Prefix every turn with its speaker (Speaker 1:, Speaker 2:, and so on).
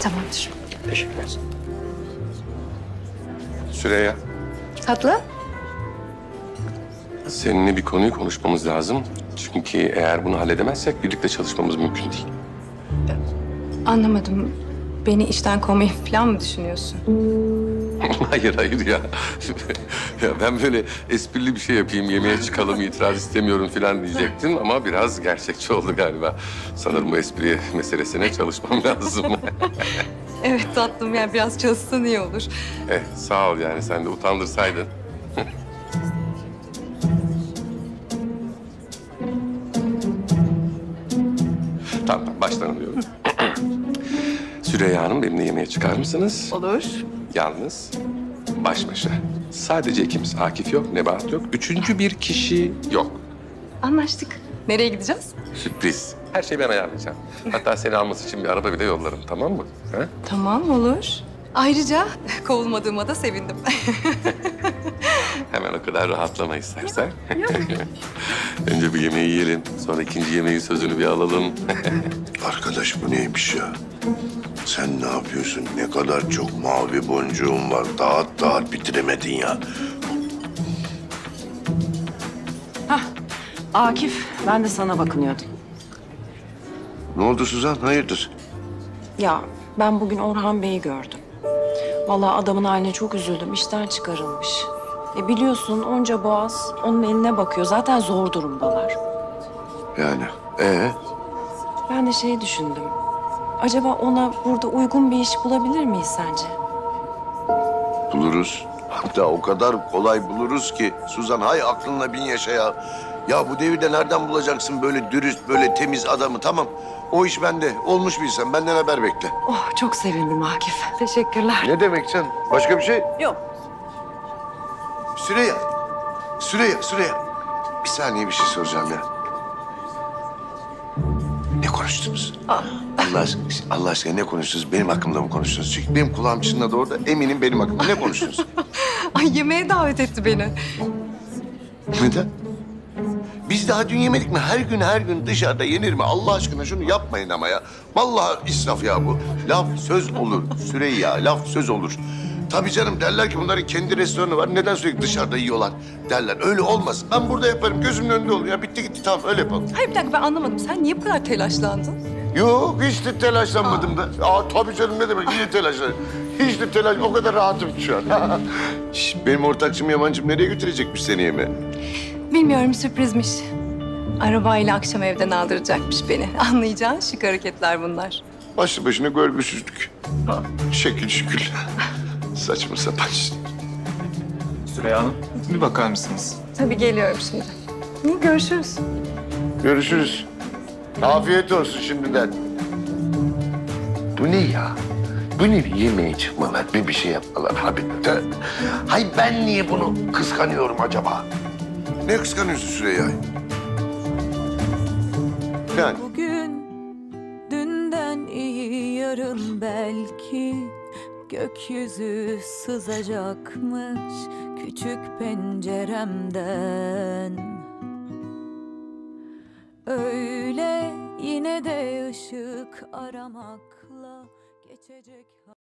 Speaker 1: Tamamdır.
Speaker 2: Teşekkürler. Süreyya,
Speaker 1: Tatlı?
Speaker 2: seninle bir konuyu konuşmamız lazım. Çünkü eğer bunu halledemezsek birlikte çalışmamız mümkün değil.
Speaker 1: Anlamadım. Beni işten kovmayı falan mı düşünüyorsun?
Speaker 2: Hayır, hayır ya. Ya ben böyle esprili bir şey yapayım, yemeğe çıkalım, itiraz istemiyorum falan diyecektim ama biraz gerçekçi oldu galiba. Sanırım bu espri meselesine çalışmam lazım.
Speaker 1: Evet tatlım, yani biraz çalışsan iyi olur.
Speaker 2: Sağ ol yani, sen de utandırsaydın. Tamam, baştan alıyorum. Süreyya Hanım, benimle yemeğe çıkar mısınız?
Speaker 1: Olur.
Speaker 2: Yalnız, baş başa. Sadece ikimiz. Akif yok, Nebahat yok. Üçüncü bir kişi yok.
Speaker 1: Anlaştık. Nereye gideceğiz?
Speaker 2: Sürpriz. Her şeyi ben ayarlayacağım. Hatta seni alması için bir araba bile yollarım, tamam mı? Ha?
Speaker 1: Tamam, olur. Ayrıca kovulmadığıma da sevindim.
Speaker 2: Hemen o kadar rahatlama istersen. Önce bir yemeği yiyelim. Sonra ikinci yemeğin sözünü bir alalım.
Speaker 3: Arkadaş bu neymiş ya? Sen ne yapıyorsun? Ne kadar çok mavi boncuğun var. Dağıt dağıt bitiremedin ya.
Speaker 4: Akif, ben de sana bakınıyordum.
Speaker 3: Ne oldu Suzan? Hayırdır?
Speaker 4: Ya ben bugün Orhan Bey'i gördüm. Vallahi adamın haline çok üzüldüm. İşten çıkarılmış. Biliyorsun onca boğaz onun eline bakıyor. Zaten zor durumdalar.
Speaker 3: Yani
Speaker 4: Ben de şey düşündüm. Acaba ona burada uygun bir iş bulabilir miyiz sence?
Speaker 3: buluruz. Hatta o kadar kolay buluruz ki Suzan, hay aklınla bin yaşa ya. Ya bu devirde nereden bulacaksın böyle dürüst, böyle temiz adamı? Tamam, o iş bende. Olmuş bilsen benden haber bekle.
Speaker 4: Oh çok sevindim Akif. Teşekkürler.
Speaker 3: Ne demek sen? Başka bir şey?
Speaker 4: Yok.
Speaker 3: Süreyya. Süreyya. Bir saniye bir şey soracağım ya. Ne konuştunuz? Allah aşkına ne konuştunuz? Benim hakkımda mı konuştunuz? Çünkü benim kulağım çınladı orada. Eminim benim hakkımda. Ne konuştunuz?
Speaker 1: Ay, yemeğe davet etti beni.
Speaker 3: Neden? Biz daha dün yemedik mi? Her gün dışarıda yenir mi? Allah aşkına şunu yapmayın ama ya. Vallahi israf ya bu. Laf söz olur Süreyya, laf söz olur. Tabii canım, derler ki bunların kendi restoranı var. Neden sürekli dışarıda yiyorlar derler. Öyle olmaz. Ben burada yaparım. Gözümün önünde olur. Ya bitti gitti, tamam öyle yapalım.
Speaker 1: Hayır, bir dakika, ben anlamadım. Sen niye bu kadar telaşlandın?
Speaker 3: Yok, hiç de telaşlanmadım da. Tabii canım, ne demek? Niye telaşlandım? Hiç de telaş, o kadar rahatım şu an. Şş, benim ortakçım Yaman'cığım nereye götürecekmiş seni yemeğe?
Speaker 1: Bilmiyorum, sürprizmiş. Arabayla akşam evden aldıracakmış beni. Anlayacağın şık hareketler bunlar.
Speaker 3: Başlı başına görgüsüzlük. Şekil şükül. Saçma sapan işte.
Speaker 5: Süreyya Hanım, bir bakar mısınız?
Speaker 1: Tabii, geliyorum şimdi. Görüşürüz.
Speaker 3: Görüşürüz. Afiyet olsun şimdiden. Bu ne ya? Bu ne, bir yemeğe çıkmalar, bir şey yapmalar abi. Hay ben niye bunu kıskanıyorum acaba? Ne kıskanıyorsun Süreyya? Yani
Speaker 6: Bugün dünden iyi, yarın belki gökyüzü sızacakmış küçük penceremden. Öyle yine de ışık aramakla geçecek.